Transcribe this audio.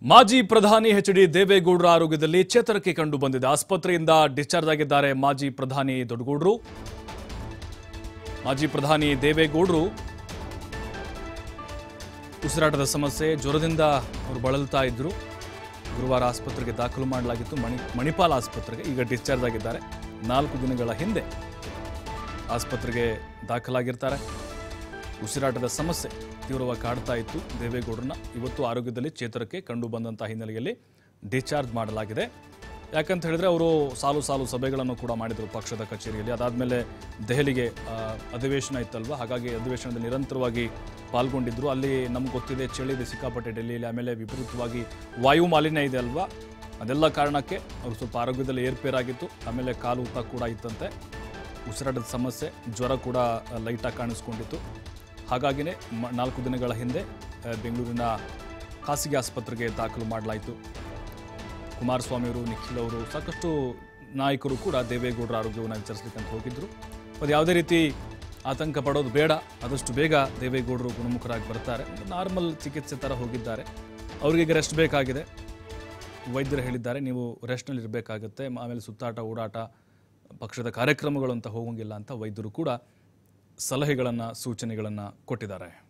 ಮಾಜಿ ಪ್ರಧಾನಿ ಎಚ್.ಡಿ. ದೇವೇಗೌಡರ ಆರೋಗ್ಯದಲ್ಲಿ ಚೇತರಿಕೆ ಕಂಡು ಬಂದಿದೆ. ಆಸ್ಪತ್ರೆಯಿಂದ ಡಿಸ್ಚಾರ್ಜ್ ಆಗಿದ್ದಾರೆ ಮಾಜಿ ಪ್ರಧಾನಿ ದೊಡ್ಡಗೌಡರು. ಮಾಜಿ ಪ್ರಧಾನಿ ದೇವೇಗೌಡರು ಉಸಿರಾಟದ ಸಮಸ್ಯೆ, ಜ್ವರದಿಂದ ಅವರು ಬಳಲ್ತಾ ಇದ್ರು. ಗುರುವಾರ ಆಸ್ಪತ್ರೆಗೆ ದಾಖಲು ಮಾಡಲಾಗಿತ್ತು, ಮಣಿಪಾಲ್ ಆಸ್ಪತ್ರೆಗೆ. ಈಗ ಡಿಸ್ಚಾರ್ಜ್ ಆಗಿದ್ದಾರೆ. 4 ದಿನಗಳ ಹಿಂದೆ ಆಸ್ಪತ್ರೆಗೆ ದಾಖಲಾಗಿರ್ತಾರೆ. ಉಸಿರಾಟದ ಸಮಸ್ಯೆ ತೀವ್ರವಾಗಿ ಕಾಡ್ತಾ ಇತ್ತು ದೇವೇಗೌಡರನ್ನ. ಇವತ್ತು ಆರೋಗ್ಯದಲ್ಲಿ ಚೇತರಿಕೆ ಕಂಡು ಬಂದಂಥ ಹಿನ್ನೆಲೆಯಲ್ಲಿ ಡಿಸ್ಚಾರ್ಜ್ ಮಾಡಲಾಗಿದೆ. ಯಾಕಂತ ಹೇಳಿದ್ರೆ ಅವರು ಸಾಲು ಸಭೆಗಳನ್ನು ಕೂಡ ಮಾಡಿದರು ಪಕ್ಷದ ಕಚೇರಿಯಲ್ಲಿ. ಅದಾದಮೇಲೆ ದೆಹಲಿಗೆ ಅಧಿವೇಶನ ಇತ್ತಲ್ವ, ಹಾಗಾಗಿ ಅಧಿವೇಶನದಲ್ಲಿ ನಿರಂತರವಾಗಿ ಪಾಲ್ಗೊಂಡಿದ್ದರು. ಅಲ್ಲಿ ನಮ್ಗೆ ಗೊತ್ತಿದೆ, ಚಳಿ ಇದೆ ಸಿಕ್ಕಾಪಟ್ಟೆ ಡೆಲ್ಲಿಯಲ್ಲಿ. ಆಮೇಲೆ ವಿಪರೀತವಾಗಿ ವಾಯು ಮಾಲಿನ್ಯ ಇದೆ ಅಲ್ವಾ, ಅದೆಲ್ಲ ಕಾರಣಕ್ಕೆ ಅವರು ಸ್ವಲ್ಪ ಆರೋಗ್ಯದಲ್ಲಿ ಏರ್ಪೇರಾಗಿತ್ತು. ಆಮೇಲೆ ಕಾಲು ಊತ ಕೂಡ ಇತ್ತಂತೆ. ಉಸಿರಾಟದ ಸಮಸ್ಯೆ, ಜ್ವರ ಕೂಡ ಲೈಟಾಗಿ ಕಾಣಿಸ್ಕೊಂಡಿತ್ತು. ಹಾಗಾಗಿನೇ 4 ದಿನಗಳ ಹಿಂದೆ ಬೆಂಗಳೂರಿನ ಖಾಸಗಿ ಆಸ್ಪತ್ರೆಗೆ ದಾಖಲು ಮಾಡಲಾಯಿತು. ಕುಮಾರಸ್ವಾಮಿ ಅವರು, ನಿಖಿಲ್ ಅವರು, ಸಾಕಷ್ಟು ನಾಯಕರು ಕೂಡ ದೇವೇಗೌಡರ ಆರೋಗ್ಯವನ್ನು ವಿಚಾರಿಸಲಿಕ್ಕೆ ಅಂತ ಹೋಗಿದ್ದರು. ಅದು ಯಾವುದೇ ರೀತಿ ಆತಂಕ ಪಡೋದು ಬೇಡ, ಆದಷ್ಟು ಬೇಗ ದೇವೇಗೌಡರು ಗುಣಮುಖರಾಗಿ ಬರ್ತಾರೆ. ನಾರ್ಮಲ್ ಚಿಕಿತ್ಸೆ ಥರ ಹೋಗಿದ್ದಾರೆ. ಅವರಿಗೆ ರೆಸ್ಟ್ ಬೇಕಾಗಿದೆ. ವೈದ್ಯರು ಹೇಳಿದ್ದಾರೆ, ನೀವು ರೆಸ್ಟ್ನಲ್ಲಿ ಇರಬೇಕಾಗುತ್ತೆ, ಆಮೇಲೆ ಸುತ್ತಾಟ ಓಡಾಟ ಪಕ್ಷದ ಕಾರ್ಯಕ್ರಮಗಳು ಅಂತ ಹೋಗಂಗಿಲ್ಲ ಅಂತ ವೈದ್ಯರು ಕೂಡ ಸಲಹೆಗಳನ್ನು ಸೂಚನೆಗಳನ್ನು ಕೊಟ್ಟಿದ್ದಾರೆ.